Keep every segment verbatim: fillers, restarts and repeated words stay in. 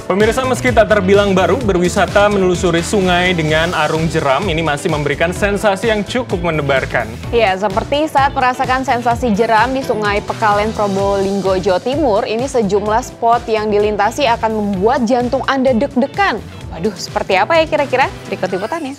Pemirsa, meski tak terbilang baru, berwisata menelusuri sungai dengan arung jeram ini masih memberikan sensasi yang cukup mendebarkan. Ya, seperti saat merasakan sensasi jeram di Sungai Pekalen, Probolinggo, Jawa Timur, ini sejumlah spot yang dilintasi akan membuat jantung Anda deg-degan. Waduh, seperti apa ya kira-kira? Berikut liputannya.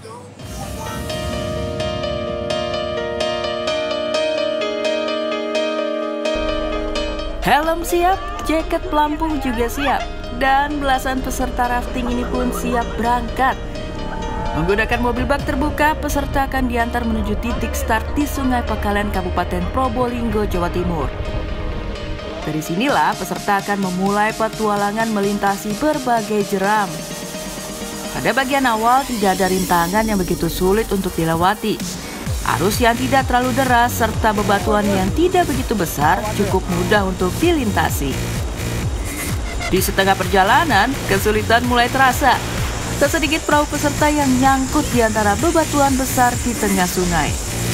Helm siap, jaket pelampung juga siap, dan belasan peserta rafting ini pun siap berangkat. Menggunakan mobil bak terbuka, peserta akan diantar menuju titik start di Sungai Pekalen, Kabupaten Probolinggo, Jawa Timur. Dari sinilah peserta akan memulai petualangan melintasi berbagai jeram. Pada bagian awal tidak ada rintangan yang begitu sulit untuk dilewati. Arus yang tidak terlalu deras serta bebatuan yang tidak begitu besar cukup mudah untuk dilintasi. Di setengah perjalanan, kesulitan mulai terasa. Tak sedikit perahu peserta yang nyangkut di antara bebatuan besar di tengah sungai.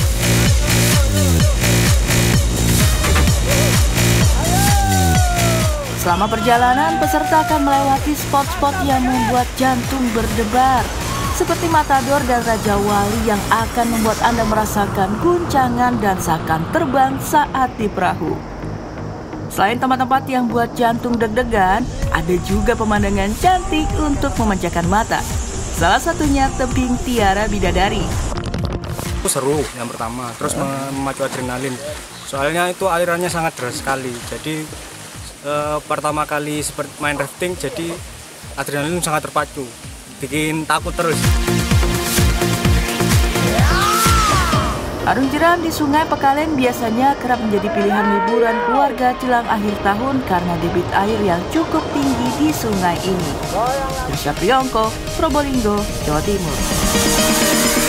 Selama perjalanan, peserta akan melewati spot-spot yang membuat jantung berdebar, seperti Matador dan Raja Wali yang akan membuat Anda merasakan guncangan dan seakan terbang saat di perahu. Selain tempat-tempat yang buat jantung deg-degan, ada juga pemandangan cantik untuk memanjakan mata. Salah satunya tebing Tiara Bidadari. Itu seru yang pertama, terus memacu adrenalin. Soalnya itu alirannya sangat deras sekali. Jadi eh, pertama kali seperti main rafting, jadi adrenalin sangat terpacu. Bikin takut terus. Arung jeram di Sungai Pekalen biasanya kerap menjadi pilihan liburan keluarga jelang akhir tahun karena debit air yang cukup tinggi di sungai ini. Trisha Priyongko, Probolinggo, Jawa Timur.